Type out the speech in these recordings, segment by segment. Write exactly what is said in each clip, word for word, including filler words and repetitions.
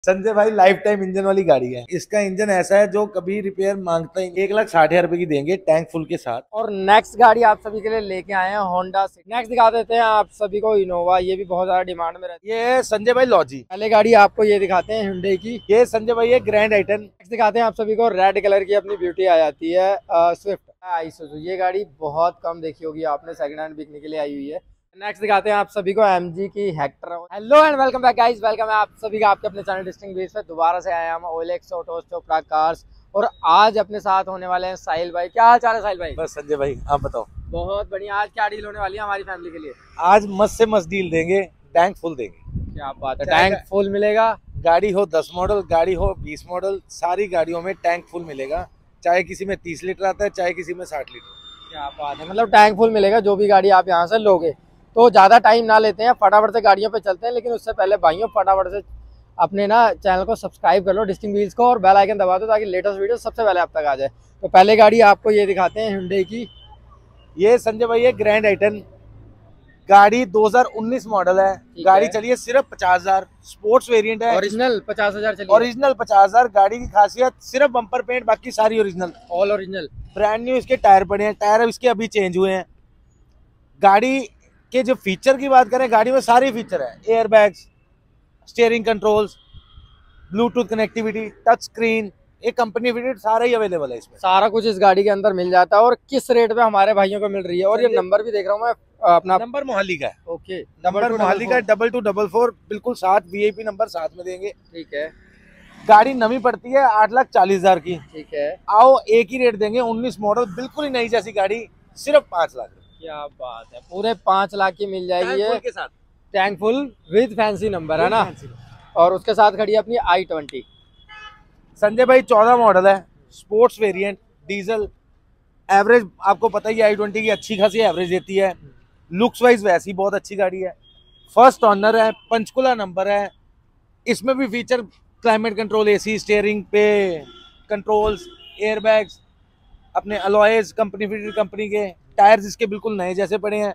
संजय भाई life time engine वाली गाड़ी है। इसका इंजन ऐसा है जो कभी रिपेयर मांगता ही। एक लाख साठ हजार रुपए की देंगे टैंक फुल के साथ। और नेक्स्ट गाड़ी आप सभी के लिए लेके आए हैं होंडा सिटी। नेक्स्ट दिखा देते हैं आप सभी को इनोवा। ये भी बहुत ज्यादा डिमांड में रहती है। ये है संजय भाई लॉजी। पहले गाड़ी आपको ये दिखाते हैं hyundai की। ये संजय भाई है ग्रैंड आइटन। नेक्स्ट दिखाते हैं आप सभी को रेड कलर की अपनी ब्यूटी आ जाती है स्विफ्ट आइसुजू। ये गाड़ी बहुत कम देखी होगी आपने, सेकंड हैंड बिकने के लिए आई हुई है। नेक्स्ट दिखाते हैं आप सभी को एमजी की Hector. Hello and welcome back guys, welcome है आप सभी का आपके अपने चैनल डिस्टिंग बेस पे। दोबारा से आए हम ओएलएक्स ऑटोज चोपड़ा कार्स और आज अपने साथ होने वाले हैं साहिल भाई। क्या हाल चाल है साहिल भाई? बस संजय भाई आप बताओ। बहुत बढ़िया। आज क्या डील होने वाली है हमारी फैमिली के लिए? आज मस्त से मस्त डील देंगे, टैंक फुल देंगे। क्या बात है, टैंक फुल मिलेगा। गाड़ी हो दस मॉडल, गाड़ी हो बीस मॉडल, सारी गाड़ियों में टैंक फुल मिलेगा। चाहे किसी में तीस लीटर आता है, चाहे किसी में साठ लीटर। क्या बात है, मतलब टैंक फुल मिलेगा जो भी गाड़ी आप यहाँ से लोगे। तो ज़्यादा टाइम ना लेते हैं, फटाफट से गाड़ियों पे चलते हैं। लेकिन उससे पहले भाइयों फटाफट से अपने ना चैनल को सब्सक्राइब कर लो डिस्टिंग व्हील्स को और बेल आइकन दबा दो ताकि लेटेस्ट वीडियो सबसे पहले आप तक आ जाए। तो पहले गाड़ी आपको ये दिखाते हैं hyundai की। ये संजय भाई है ग्रैंड आइटन। गाड़ी दो हज़ार उन्नीस मॉडल है। गाड़ी चली है सिर्फ पचास हजार। स्पोर्ट्स वेरिएंट है। ओरिजिनल पचास हजार चली। ओरिजिनल पचास हजार। गाड़ी की खासियत सिर्फ बम्पर पेंट, बाकी सारी original, all original. Brand new इसके टायर पड़े हैं। टायर इसके अभी चेंज हुए हैं। गाड़ी के जो फीचर की बात करें, गाड़ी में सारे फीचर है। Air bags, steering controls, Bluetooth connectivity, touch screen, एक कंपनी फिटेड सारा ही अवेलेबल है इसमें। सारा कुछ इस गाड़ी के अंदर मिल जाता है। और किस रेट पे हमारे भाइयों को मिल रही है? और ये नंबर भी देख रहा हूँ मैं अपना। नंबर मोहाली का है। ओके, नंबर मोहाली का डबल टू डबल फोर, बिल्कुल साथ वीआईपी नंबर साथ में देंगे। ठीक है। गाड़ी नवी पड़ती है आठ लाख चालीस हजार की। ठीक है। आओ एक ही रेट देंगे। उन्नीस मॉडल, बिल्कुल ही नई जैसी गाड़ी, सिर्फ पाँच लाख। क्या बात है, पूरे पाँच लाख की मिल जाएगी है के साथ। Tank full with fancy number है ना। और उसके साथ खड़ी है अपनी आई ट्वेंटी। संजय भाई चौदह मॉडल है, स्पोर्ट्स वेरिएंट, डीजल। एवरेज आपको पता ही, आई ट्वेंटी की अच्छी खासी एवरेज देती है। लुक्स वाइज वैसी बहुत अच्छी गाड़ी है। फर्स्ट ऑनर है, पंचकुला नंबर है। इसमें भी feature climate control, AC, steering पे कंट्रोल्स, एयरबैग्स, अपने अलॉयज कंपनी फिटेड कंपनी के। टायर्स इसके बिल्कुल नए जैसे पड़े हैं।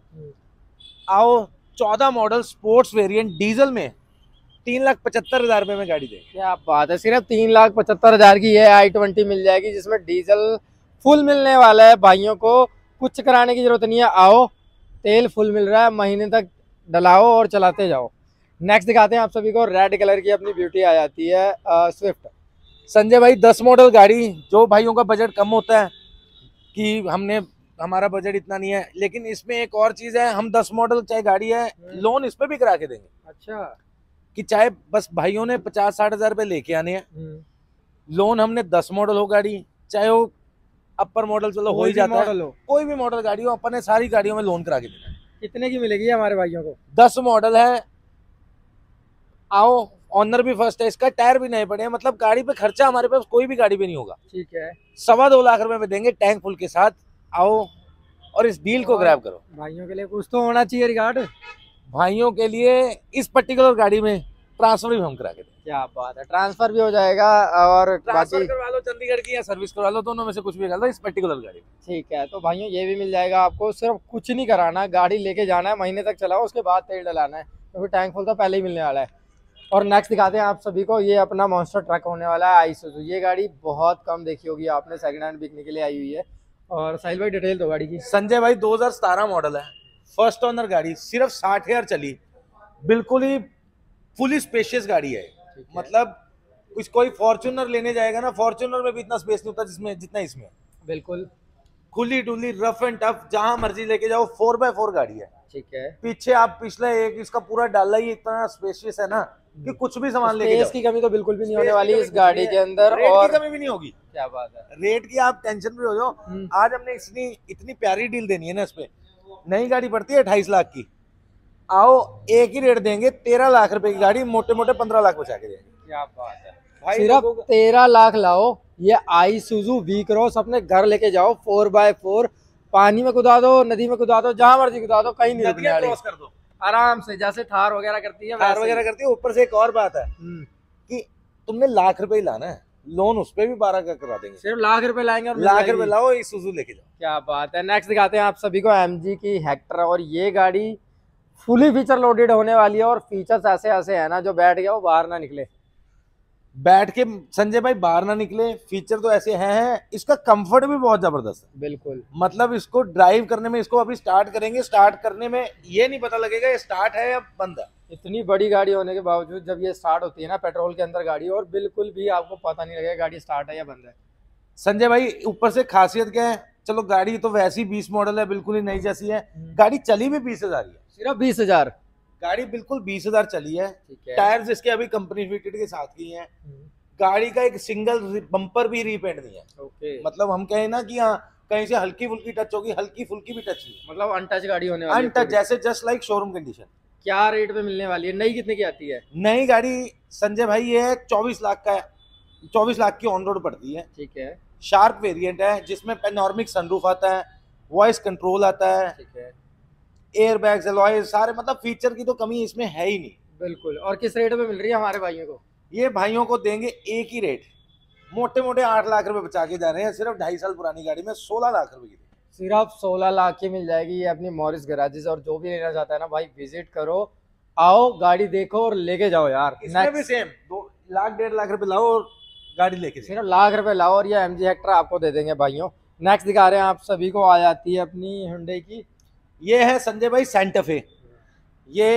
आओ चौदह मॉडल स्पोर्ट्स वेरिएंट डीजल में तीन लाख पचहत्तर हजार रुपए में गाड़ी देंगे। क्या बात है, सिर्फ तीन लाख पचहत्तर हजार की है आई ट्वेंटी मिल जाएगी, जिसमें डीजल फुल मिलने वाला है। भाइयों को कुछ कराने की जरूरत नहीं है। आओ, तेल फुल मिल रहा है, महीने तक डलाओ और चलाते जाओ। नेक्स्ट दिखाते हैं आप सभी को रेड कलर की अपनी ब्यूटी आ जाती है स्विफ्ट। संजय भाई दस मॉडल गाड़ी, जो भाइयों का बजट कम होता है कि हमने हमारा बजट इतना नहीं है, लेकिन इसमें एक और चीज है, हम दस मॉडल चाहे गाड़ी है, लोन इस पे भी करा के देंगे। अच्छा, कि चाहे बस भाइयों ने पचास साठ हजार रुपए लेके आने हैं, लोन हमने दस मॉडल हो गाड़ी, चाहे वो अपर मॉडल चलो हो ही जाता है, कोई भी मॉडल गाड़ी हो, अपने सारी गाड़ियों में लोन करा के देना है। कितने की मिलेगी हमारे भाइयों को? दस मॉडल है। आओ, ऑनर भी फर्स्ट है, इसका टायर भी नए पड़े हैं, मतलब गाड़ी पे खर्चा हमारे पास कोई भी गाड़ी पे नहीं होगा। ठीक है। सवा दो लाख रुपए में देंगे टैंक फुल के साथ। आओ और इस डील को ग्रैब करो। भाइयों के लिए कुछ तो होना चाहिए रिगार्ड। भाइयों के लिए इस पर्टिकुलर गाड़ी में ट्रांसफर भी हम करा के देंगे। क्या बात है, ट्रांसफर भी हो जाएगा और ट्रांसफर करवा लो चंडीगढ़ की या सर्विस करवा लो, दोनों में से कुछ भी कर लो इस पर्टिकुलर गाड़ी में। ठीक है। तो भाइयों ये भी मिल जाएगा आपको, सिर्फ कुछ नहीं कराना, गाड़ी लेके जाना है, महीने तक चलाओ, उसके बाद तेल डलाना है, क्योंकि टैंक फुल तो पहले ही मिलने वाला है। और नेक्स्ट दिखाते हैं आप सभी को, ये अपना मॉन्स्टर ट्रक होने वाला है आइसुजू। ये गाड़ी बहुत कम देखी होगी आपने, सेकंड हैंड बिकने के लिए आई हुई है। और साहिल भाई डिटेल दो गाड़ी की। संजय भाई दो हज़ार सत्रह मॉडल है, फर्स्ट ओनर गाड़ी, सिर्फ साठ हजार चली, बिल्कुल ही फुली स्पेशियस गाड़ी है। मतलब कुछ कोई फॉर्च्यूनर लेने जाएगा ना, फॉर्च्यूनर में भी इतना स्पेस नहीं होता जिसमें जितना इसमें। बिल्कुल खुली डुली, रफ एंड टफ, जहां मर्जी लेके जाओ, फोर बाय फोर गाड़ी है। ठीक है। पीछे आप पिछला एक इसका पूरा डाला ही इतना स्पेशियस है ना कि कुछ भी सामान लेके जाओ। की कमी तो बिल्कुल भी नहीं होने वाली इस गाड़ी के अंदर, और कमी भी नहीं होगी। क्या बात है, रेट की आप टेंशन भी हो जाओ। आज हमने इतनी इतनी प्यारी डील देनी है ना, इस पे नई गाड़ी पड़ती है अट्ठाईस लाख की। आओ एक ही रेट देंगे, तेरह लाख रुपए की गाड़ी, मोटे मोटे पंद्रह लाख बचा के देंगे। क्या बात है भाई, सिर्फ तेरह लाख लाओ, ये आइसुजू वी क्रॉस अपने घर लेके जाओ, फोर बाय फोर, पानी में कुदा दो, नदी में कुदा दो, जहां मर्जी कुदा दो, कहीं नहीं रुकने वाली, कर दो आराम से, जैसे थार वगैरह करती है, थार वगैरह करती है। ऊपर से एक और बात है कि तुमने लाख रुपए ही लाना है, लोन उस पे भी बारह का करा देंगे। सिर्फ लाख रुपए लाएंगे और लाख रुपए लाओ, इसूजू लेके जाओ। क्या बात है। नेक्स्ट दिखाते हैं आप सभी को एमजी की हेक्टर। और ये गाड़ी फुली फीचर लोडेड होने वाली है, और फीचर्स ऐसे ऐसे है ना, जो बैठ गया वो बाहर ना निकले। बैठ के संजय भाई बाहर ना निकले, फीचर तो ऐसे हैं हैं, इसका कंफर्ट भी बहुत जबरदस्त है। बिल्कुल, मतलब इसको ड्राइव करने में, इसको अभी स्टार्ट करेंगे, स्टार्ट करने में ये नहीं पता लगेगा ये स्टार्ट है या बंद है। इतनी बड़ी गाड़ी होने के बावजूद जब ये स्टार्ट होती है ना पेट्रोल के अंदर गाड़ी, और बिल्कुल भी आपको पता नहीं लगेगा गाड़ी स्टार्ट है या बंद है। संजय भाई ऊपर से खासियत क्या है, चलो गाड़ी तो वैसी बीस मॉडल है, बिल्कुल ही नई जैसी है, गाड़ी चली भी बीस हजार ही है, सिर्फ बीस हजार गाड़ी बिल्कुल बीस हजार चली है। ठीक है। टायर्स इसके अभी कंपनी फिटेड के साथ की हैं। गाड़ी का एक सिंगल बम्पर भी रीपेंट नहीं है। ओके, मतलब हम कहें ना कि हाँ कहीं से हल्की फुल्की टच होगी, हल्की फुल्की भी टच नहीं है, मतलब अनटच गाड़ी होने वाली है अनटच, पूरी। जैसे जस्ट लाइक शोरूम कंडीशन। क्या रेट पे मिलने वाली है? नई कितने की आती है? नई गाड़ी संजय भाई ये चौबीस लाख का है, चौबीस लाख की ऑन रोड पड़ती है। ठीक है, शार्प वेरिएंट है जिसमें पैनोरामिक सनरूफ आता है, वॉइस कंट्रोल आता है, ठीक है, एयर बैग्स, अलॉय, सारे मतलब फीचर की तो कमी इसमें है ही नहीं। बिल्कुल। और किस रेट पे मिल रही है हमारे भाइयों को? ये भाइयों को देंगे एक ही रेट, मोटे मोटे आठ लाख रुपए बचा के जा रहे हैं, सिर्फ ढाई साल पुरानी गाड़ी में सोलह लाख रुपए की। सिर्फ सोलह लाख की मिल जाएगी ये अपनी मॉरिस गैराजेस। और जो भी लेना चाहता है ना भाई, विजिट करो, आओ, गाड़ी देखो और लेके जाओ यार। इसमें भी सेम दो लाख डेढ़ लाख रुपए लाओ और गाड़ी लेके जाओ। सिर्फ लाख रुपए लाओ और ये एमजी हेक्टर आपको दे देंगे भाइयों। नेक्स्ट दिखा रहे हैं आप सभी को, आ जाती है अपनी हुंडई की, ये है संजय भाई सैंटा फे। ये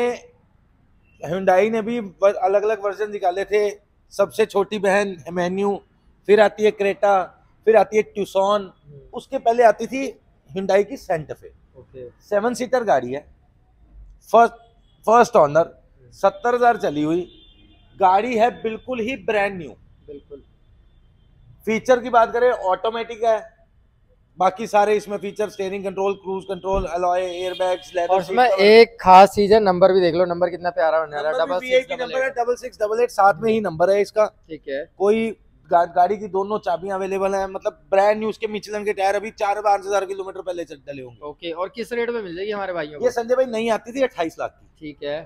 हुंडई ने भी अलग अलग वर्जन निकाले थे, सबसे छोटी बहन मेन्यू, फिर आती है क्रेटा, फिर आती है ट्यूसॉन, उसके पहले आती थी हुंडई की सैंटा फे। ओके, सेवन सीटर गाड़ी है, फर्स्ट फर्स्ट ऑनर, सत्तर हजार चली हुई गाड़ी है, बिल्कुल ही ब्रांड न्यू। बिल्कुल। फीचर की बात करें ऑटोमेटिक है, बाकी सारे इसमें feature steering control, cruise control, alloy, airbags, leather. और इसमें एक खास चीज है, नंबर भी देख लो, नंबर कितना प्यारा होने वाला है। नंबर डबल भी एक ही नंबर है, डबल सिक्स डबल एट, साथ में ही नंबर है इसका। ठीक है, कोई गा, गाड़ी की दोनों चाबियां अवेलेबल हैं, मतलब ब्रांड न्यू। उसके मिचलन के टायर अभी चार पांच हजार किलोमीटर पहले चल डले होंगे। ओके। और किस रेट में मिल जाएगी हमारे भाइयों को? ये संजय भाई नहीं आती थी अट्ठाईस लाख की। ठीक है,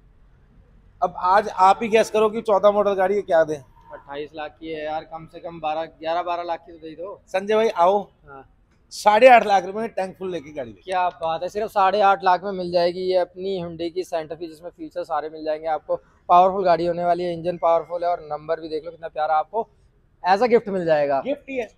अब आज आप ही गैस करो कि चौदह मॉडल गाड़ी है क्या दे। अट्ठाईस लाख की है यार, कम से कम बारह ग्यारह बारह लाख की तो दे दो। संजय भाई आओ, हाँ, साढ़े आठ लाख रुपए में टैंक फुल लेके गाड़ी ले। क्या बात है, सिर्फ साढ़े आठ लाख में मिल जाएगी ये अपनी हुंडई की सैंटा फे, जिसमें फीचर सारे मिल जाएंगे आपको। पावरफुल गाड़ी होने वाली है, इंजन पावरफुल है, और नंबर भी देख लो कितना प्यारा, आपको एज अ गिफ्ट मिल जाएगा। गिफ्ट ही है।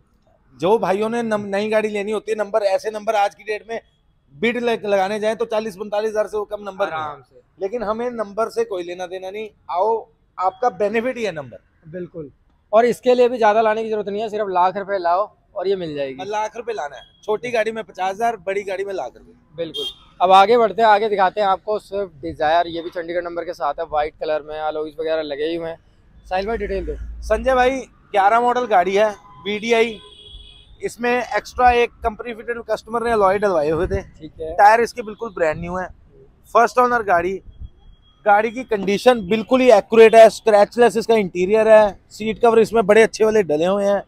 जो भाइयों ने नई गाड़ी लेनी होती है, नंबर ऐसे नंबर आज की डेट में बिड लगाने जाए तो चालीस पैंतालीस हजार से वो कम नंबर आराम से। लेकिन हमें नंबर से कोई लेना देना नहीं, आओ, आपका बेनिफिट ही है नंबर। बिल्कुल। और इसके लिए भी ज्यादा लाने की जरूरत नहीं है, सिर्फ लाख रुपए लाओ और ये मिल जाएगी। लाख रुपए लाना है, छोटी गाड़ी में पचास हजार, बड़ी गाड़ी में लाख रुपए। बिल्कुल। अब आगे बढ़ते हैं, आगे दिखाते हैं आपको स्विफ्ट डिजायर। ये भी चंडीगढ़ नंबर के साथ है, व्हाइट कलर में, अलॉयज वगैरह लगे ही हुए हैं। साहिल भाई डिटेल दो। संजय भाई ग्यारह मॉडल गाड़ी है, वीडीआई, इसमें एक्स्ट्रा एक कंपनी फिटेड कस्टमर ने अलॉय डलवाए हुए थे। ठीक है, टायर इसके बिल्कुल ब्रांड न्यू है, फर्स्ट ओनर गाड़ी। गाड़ी की कंडीशन बिल्कुल ही एक्यूरेट है, स्क्रैचलेस इसका इंटीरियर है, सीट कवर इसमें बड़े अच्छे वाले डले हुए हैं।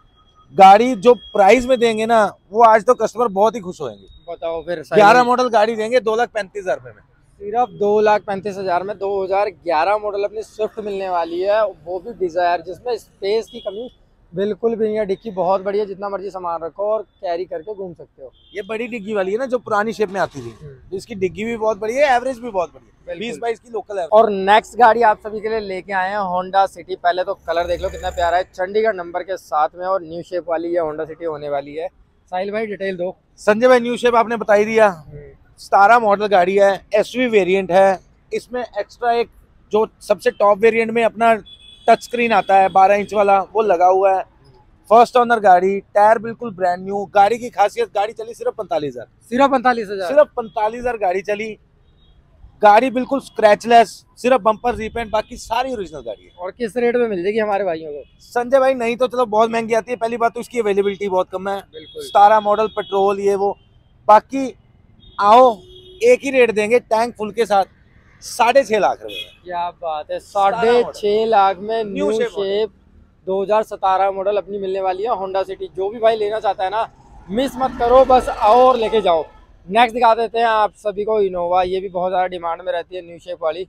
गाड़ी जो प्राइस में देंगे ना, वो आज तो कस्टमर बहुत ही खुश होंगे। बताओ फिर। ग्यारह मॉडल गाड़ी देंगे दो लाख पैंतीस हजार रुपए में, सिर्फ दो लाख पैंतीस हजार में दो हजार ग्यारह मॉडल अपनी स्विफ्ट मिलने वाली है, वो भी डिजायर, जिसमें स्पेस की कमी बिल्कुल भी नहीं है। डिक्की बहुत बड़ी है, जितना मर्जी सामान रखो और कैरी करके घूम सकते हो। ये बड़ी डिग्गी वाली है ना, जो पुरानी शेप में आती थी, इसकी डिग्गी भी बहुत बड़ी है, एवरेज भी बहुत बड़ी है, बीस बाईस की लोकल है। और नेक्स्ट गाड़ी आप सभी के लिए लेके आए हैं होंडा सिटी। पहले तो कलर देख लो कितना प्यारा है, चंडीगढ़ नंबर के साथ में, और न्यू शेप वाली ये होंडा सिटी होने वाली है। साहिल भाई डिटेल दो। संजय भाई न्यू शेप आपने बता ही दिया, सतारह मॉडल गाड़ी है, एसवी वेरिएंट है। इसमें एक्स्ट्रा एक जो सबसे टॉप वेरिएंट में अपना टच स्क्रीन आता है बारह इंच वाला, वो लगा हुआ है। फर्स्ट ओनर गाड़ी, टायर बिल्कुल ब्रांड न्यू। गाड़ी की खासियत, गाड़ी चली सिर्फ पैंतालीस हजार, सिर्फ पैंतालीस हजार सिर्फ पैंतालीस हजार गाड़ी चली। गाड़ी बिल्कुल स्क्रैचलेस, सिर्फ बम्पर रीपेंट, बाकी सारी ओरिजिनल गाड़ी है। और किस रेट में मिल जाएगी हमारे भाइयों को? संजय भाई नहीं तो चलो बहुत महंगी आती है, पहली बात तो इसकी अवेलेबिलिटी बहुत कम है, बिल्कुल। सतारह मॉडल पेट्रोल ये वो। बाकी आओ, एक ही रेट देंगे टैंक फुल के साथ, साढ़े छह लाख रुपए। क्या बात है, साढ़े छह लाख में न्यू न्यू शेप दो हजार सतारह मॉडल अपनी मिलने वाली है होंडा सिटी। जो भी भाई लेना चाहता है ना, मिस मत करो, बस आओ और लेके जाओ। नेक्स्ट दिखा देते हैं आप सभी को इनोवा। ये भी बहुत ज़्यादा डिमांड में रहती है, न्यू शेप वाली।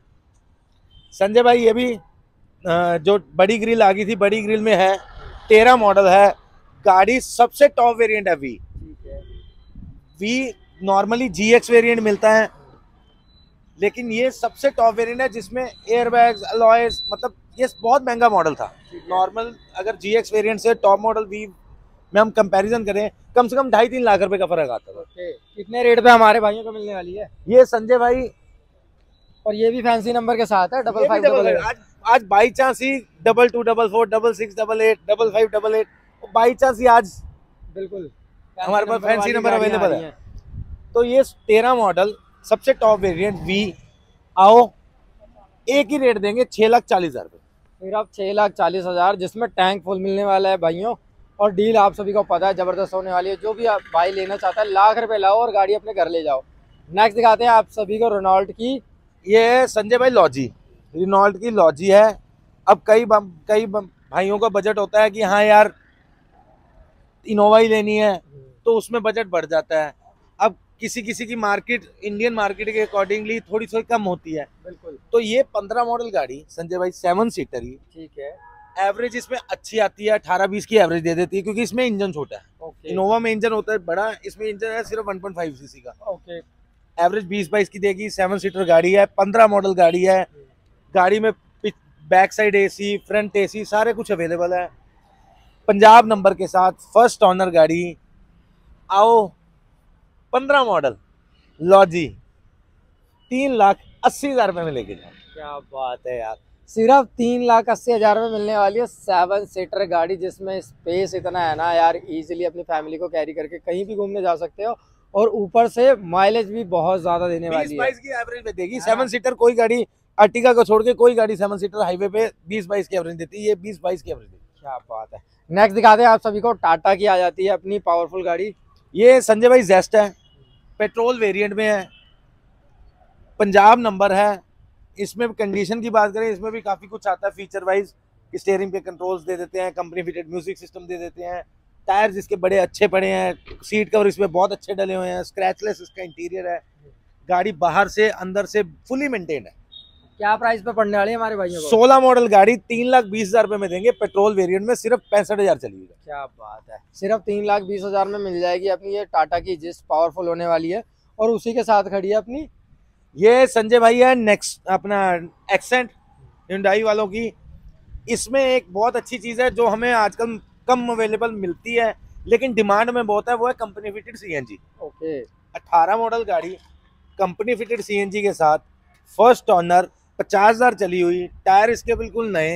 संजय भाई ये भी जो बड़ी ग्रिल आ गई थी, बड़ी ग्रिल में है, तेरह मॉडल है गाड़ी, सबसे टॉप वेरिएंट है वी। ठीक है। V normally G X variant मिलता है, लेकिन ये सबसे टॉप वेरिएंट है जिसमें एयर बैग्स, अलॉयज, मतलब ये बहुत महंगा मॉडल था। नॉर्मल अगर जी एक्स वेरियंट से टॉप मॉडल वी में हम कंपैरिजन करें, कम से कम ढाई तीन लाख रुपए का फर्क आता था। ओके, कितने रेट पे हमारे भाइयों को मिलने वाली है ये संजय भाई, और ये भी फैंसी नंबर के साथ है, डबल फाइव डबल एट। आज आज बाई चांस ही double two double four double six double eight double five double eight by chance ही आज बिल्कुल हमारे पास फैंसी नंबर अवेलेबल है। तो ये तेरह मॉडल सबसे टॉप वेरिएंट वी, आओ एक ही रेट देंगे छह लाख चालीस हजार रुपए, फिर आप छह लाख चालीस हजार, जिसमें टैंक फुल मिलने वाला है भाइयों। और डील आप सभी को पता है जबरदस्त होने वाली है। जो भी आप भाई लेना चाहता है लाख रुपए लाओ और गाड़ी अपने घर ले जाओ। नेक्स्ट दिखाते हैं आप सभी को रेनॉल्ट की, ये है संजय भाई लॉजी, रेनॉल्ट की लॉजी है। अब कई बम, कई बम, भाइयों का बजट होता है कि हाँ यार इनोवा ही लेनी है, तो उसमें बजट बढ़ जाता है। अब किसी किसी की मार्केट इंडियन मार्केट के अकॉर्डिंगली थोड़ी थोड़ी कम होती है। बिल्कुल। तो ये पंद्रह मॉडल गाड़ी संजय भाई सेवन सीटर ही, ठीक है। एवरेज इसमें अच्छी आती है, अठारह बीस की एवरेज दे देती है, क्योंकि इसमें इंजन छोटा है। ओके। इनोवा में इंजन होता है बड़ा, इसमें इंजन है सिर्फ वन पॉइंट फाइव सीसी का। ओके। एवरेज बीस बाईस की देगी, सेवन सीटर गाड़ी है, पंद्रह मॉडल गाड़ी है। गाड़ी में back side AC, front AC, सारे कुछ अवेलेबल है। पंजाब नंबर के साथ फर्स्ट ऑनर गाड़ी। आओ पंद्रह मॉडल लॉजी तीन लाख अस्सी हजार रुपए में लेके जाओ। क्या बात है यार, सिर्फ तीन लाख अस्सी हजार में मिलने वाली है सेवन सीटर गाड़ी, जिसमें स्पेस इतना है ना यार, इजीली अपनी फैमिली को कैरी करके कहीं भी घूमने जा सकते हो। और ऊपर से माइलेज भी बहुत ज्यादा देने वाली है। बीस की एवरेज में देगी। सेवन सीटर कोई गाड़ी, अर्टिगा को छोड़ के कोई गाड़ी सेवन सीटर हाईवे पे बीस बाईस की एवरेज देती है, ये बीस बाईस की एवरेज देती है। क्या बात है। नेक्स्ट दिखाते हैं आप सभी को, टाटा की आ जाती है अपनी पावरफुल गाड़ी। ये संजय भाई जेस्ट है, पेट्रोल वेरिएंट में है, पंजाब नंबर है। इसमें कंडीशन की बात करें, इसमें भी काफी कुछ आता है फीचर वाइज। स्टीयरिंग पे कंट्रोल्स दे देते हैं, कंपनी फिटेड म्यूजिक सिस्टम दे देते हैं, टायर्स इसके बड़े अच्छे पड़े हैं, सीट कवर इसमें बहुत अच्छे डले हुए हैं, स्क्रैचलेस इसका इंटीरियर है। गाड़ी बाहर से अंदर से फुली मेंटेन है। क्या प्राइस पे पड़ने वाली है हमारे भाइयों को? सोलह मॉडल गाड़ी तीन लाख बीस हजार रुपए में देंगे, पेट्रोल वेरिएंट में सिर्फ पैंसठ हजार चलिएगा। क्या बात है, सिर्फ तीन लाख बीस हजार में मिल जाएगी अपनी ये टाटा की जिस पावरफुल होने वाली है। और उसी के साथ खड़ी है अपनी ये संजय भाई है नेक्स्ट अपना एक्सेंट hyundai वालों की। इसमें एक बहुत अच्छी चीज है जो हमें आजकल कम अवेलेबल मिलती है लेकिन डिमांड में बहुत है, वो है कंपनी फिटेड सीएनजी। ओके। अठारह मॉडल गाड़ी कंपनी फिटेड सीएनजी के साथ, फर्स्ट ऑनर, पचास हजार चली हुई, टायर इसके बिल्कुल नए।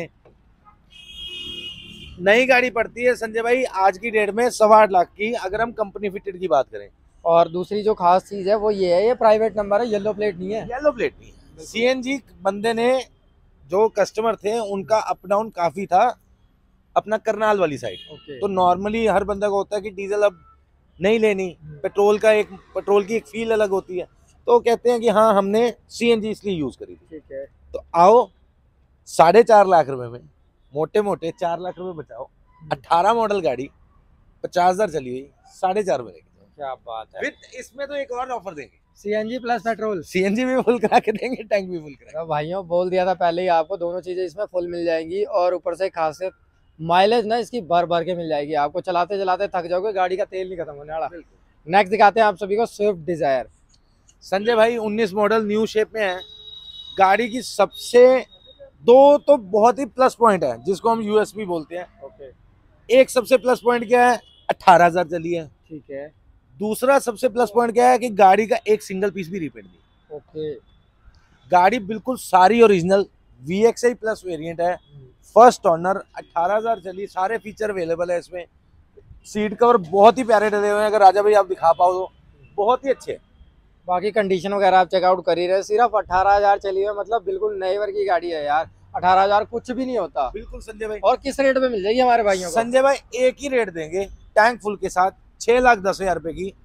नई गाड़ी पड़ती है संजय भाई आज की डेट में सवा आठ लाख की, अगर हम कंपनी फिटेड की बात करें। और दूसरी जो खास चीज है वो ये है, ये प्राइवेट नंबर है, येलो प्लेट नहीं है। येलो प्लेट नहीं है। सीएनजी बंदे ने, जो कस्टमर थे उनका अप डाउन काफी था अपना करनाल वाली साइड। okay. तो नॉर्मली हर बंदा को होता है कि डीजल अब नहीं लेनी, पेट्रोल का एक पेट्रोल की एक फील अलग होती है, तो कहते हैं कि हाँ हमने सीएनजी इसलिए यूज करी थी। ठीक है। तो आओ साढ़े चार लाख रुपए में मोटे मोटे चार लाख रुपए बचाओ, अट्ठारह मॉडल गाड़ी पचास हजार चली हुई, साढ़े चार में। क्या बात है। फिर इसमें तो एक और ऑफर देंगे, सीएनजी प्लस पेट्रोल। सीएनजी भी फुल करा के देंगे, टैंक भी फुल करा। तो भाइयों बोल दिया था पहले ही आपको, दोनों चीजें इसमें फुल मिल जाएंगी। और ऊपर से खासियत माइलेज ना इसकी भर भर के मिल जाएगी आपको, चलाते चलाते थक जाओगे, गाड़ी का तेल नहीं खत्म होने वाला। नेक्स्ट दिखाते हैं आप सभी को स्विफ्ट डिजायर। संजय भाई उन्नीस मॉडल न्यू शेप में है। गाड़ी की सबसे दो तो बहुत ही प्लस पॉइंट है जिसको हम यूएसपी बोलते हैं। ओके। एक सबसे प्लस पॉइंट क्या है, अठारह हजार चली है। ठीक है। दूसरा सबसे प्लस पॉइंट क्या है कि गाड़ी का एक सिंगल पीस भी रिपेंट नहीं। ओके। गाड़ी बिल्कुल सारी original V X I plus variant है, फर्स्ट ऑनर, अठारह हजार चली, सारे फीचर अवेलेबल है इसमें। सीट कवर बहुत ही प्यारे डले हुए हैं, अगर राजा भाई आप दिखा पाओ तो बहुत ही अच्छे। बाकी कंडीशन वगैरह आप चेकआउट कर ही रहे। सिर्फ अठारह हजार चली है, मतलब बिल्कुल नए वर्ग की गाड़ी है यार। अठारह हजार कुछ भी नहीं होता। बिल्कुल संजय भाई। और किस रेट पे मिल जाएगी हमारे भाइयों को? संजय भाई एक ही रेट देंगे, टैंक फुल के साथ, छह लाख दस हजार रुपए की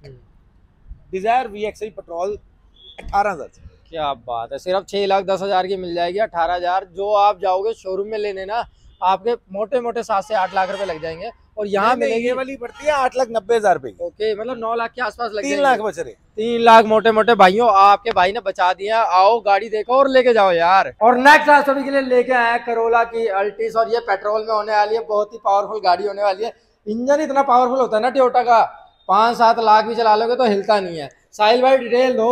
Dzire V X I petrol, अठारह हजार। क्या बात है, सिर्फ छह लाख दस हजार की मिल जाएगी, अठारह हजार। जो आप जाओगे शोरूम में लेने ना, आपके मोटे मोटे सात से आठ लाख रुपए लग जाएंगे। और यहाँ मिलेगी, ये वाली पड़ती है आठ लाख नब्बे हजार रुपए की। ओके, मतलब नौ लाख के आसपास लग तीन लाख बच रहे। तीन लाख मोटे मोटे भाइयों आपके भाई ने बचा दिया। आओ गाड़ी देखो और लेके जाओ यार। और नेक्स्ट आप सभी के लिए लेके आए करोला की अल्टिस, और ये पेट्रोल में होने वाली है, बहुत ही पावरफुल गाड़ी होने वाली है। इंजन इतना पावरफुल होता है ना टोयोटा का, पांच सात लाख भी चला लोगे तो हिलता नहीं है। साहिल भाई डिटेल दो।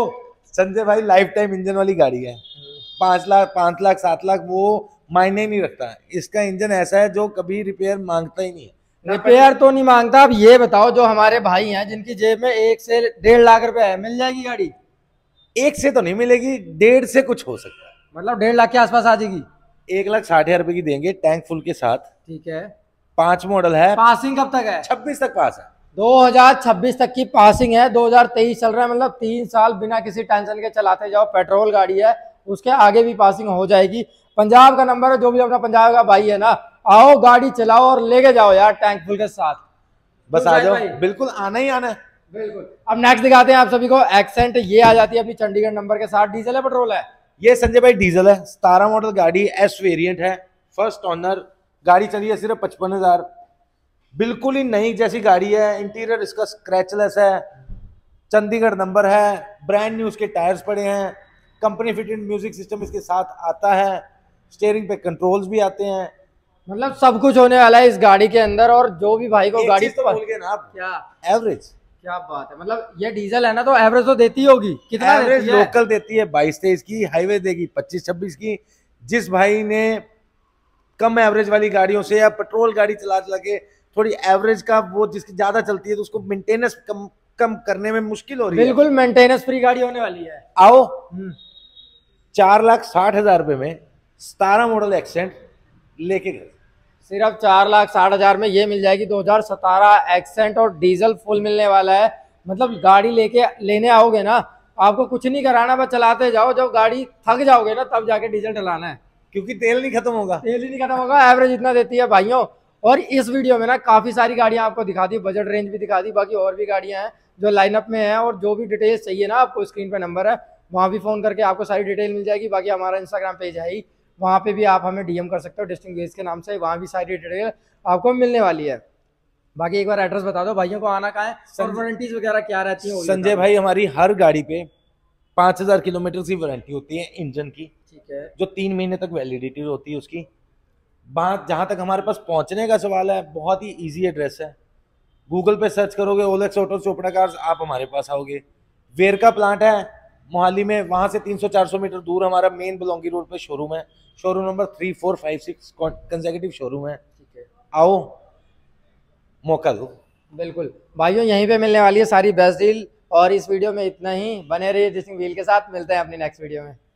संजय भाई लाइफ टाइम इंजन वाली गाड़ी है। पांच लाख पांच लाख सात लाख वो मायने नहीं रखता। इसका इंजन ऐसा है जो कभी रिपेयर मांगता ही नहीं है। रिपेयर तो नहीं मांगता। अब ये बताओ, जो हमारे भाई हैं जिनकी जेब में एक से डेढ़ लाख रुपए है, मिल जाएगी गाड़ी? एक से तो नहीं मिलेगी, डेढ़ से कुछ हो सकता है। मतलब डेढ़ लाख के आसपास आ जाएगी। एक लाख साठ हजार रुपए की देंगे टैंक फुल के साथ। ठीक है। पांच मॉडल है। पासिंग कब तक है? छब्बीस तक पास है। दो हज़ार छब्बीस तक की पासिंग है। दो हज़ार तेईस चल रहा है, मतलब तीन साल बिना किसी टेंशन के चलाते जाओ। पेट्रोल गाड़ी है, उसके आगे भी पासिंग हो जाएगी। पंजाब का नंबर है, जो भी अपना पंजाब का भाई है ना, आओ गाड़ी चलाओ और लेके जाओ यार टैंक फुल के साथ। बस आ जाओ, बिल्कुल आना ही आना है। बिल्कुल। अब नेक्स्ट दिखाते हैं आप सभी को एक्सेंट। ये आ जाती है अपनी चंडीगढ़ नंबर के साथ। डीजल है पेट्रोल है? ये संजय भाई डीजल है। सतारह मॉडल गाड़ी, एस वेरिएंट है, फर्स्ट ऑनर। गाड़ी चली है सिर्फ पचपन हजार। बिल्कुल ही नई जैसी गाड़ी है। इंटीरियर इसका स्क्रैचलेस है, चंडीगढ़ नंबर है, ब्रांड न्यू उसके टायर्स पड़े हैं, कंपनी फिटेड म्यूजिक सिस्टम इसके साथ आता है, स्टीयरिंग पे कंट्रोल्स भी आते हैं। मतलब सब कुछ होने वाला है इस गाड़ी के अंदर। और जो भी भाई को गाड़ी तो बोल गए ना आप, क्या एवरेज। क्या बात है, मतलब ये डीजल है ना, तो एवरेज तो देती होगी। कितना एवरेज देती है? लोकल देती है बाईस तेईस की, हाईवे देगी पच्चीस छब्बीस की। जिस भाई ने कम एवरेज वाली गाड़ियों से या पेट्रोल गाड़ी चला चला के थोड़ी एवरेज का वो जिसकी ज्यादा चलती है, तो उसको मेंटेनेंस कम कम करने में मुश्किल हो रही है। बिल्कुल मेंटेनेंस फ्री गाड़ी होने वाली है। आओ, चार लाख साठ हजार रुपए में सतारह मॉडल एक्सेंट लेके गए। सिर्फ चार लाख साठ हजार में ये मिल जाएगी। दो हज़ार सत्रह एक्सेंट और डीजल फुल मिलने वाला है। मतलब गाड़ी लेके लेने आओगे ना, आपको कुछ नहीं कराना, बस चलाते जाओ। जब गाड़ी थक जाओगे ना, तब जाके डीजल डलाना है, क्योंकि तेल नहीं खत्म होगा। तेल ही नहीं खत्म होगा। एवरेज इतना देती है भाइयों। और इस वीडियो में ना काफी सारी गाड़ियां आपको दिखा दी, बजट रेंज भी दिखा दी। बाकी और भी गाड़ियां हैं जो लाइनअप में है, और जो भी डिटेल्स चाहिए ना आपको, स्क्रीन पे नंबर है, वहाँ भी फोन करके आपको सारी डिटेल मिल जाएगी। बाकी हमारा इंस्टाग्राम पेज है ही, वहाँ पे भी आप हमें डीएम कर सकते हो डिस्टिंग वेज के नाम से। वहाँ भी सारी डिटेल आपको मिलने वाली है। बाकी एक बार एड्रेस बता दो भाइयों को, आना कहाँ है और वारंटीज वगैरह क्या रहती है? संजय भाई, हमारी हर गाड़ी पे पाँच हजार किलोमीटर की वारंटी होती है इंजन की। ठीक है। जो तीन महीने तक वैलिडिटी होती है उसकी। बात जहाँ तक हमारे पास पहुँचने का सवाल है, बहुत ही ईजी एड्रेस है। गूगल पे सर्च करोगे ओलेक्स ऑटो चोपड़ा कार्स, आप हमारे पास आओगे। वेरका प्लांट है मोहाली में, वहाँ से तीन सौ चार सौ मीटर दूर हमारा मेन बलौंगी रोड पे शोरूम है। Showroom number three four five six consecutive showroom है। ठीक है, आओ, मौका दो। बिल्कुल भाइयों, यहीं पे मिलने वाली है सारी बेस्ट डील। और इस वीडियो में इतना ही। बने रहिए डिस्टिंग व्हील के साथ। मिलते हैं अपनी नेक्स्ट वीडियो में।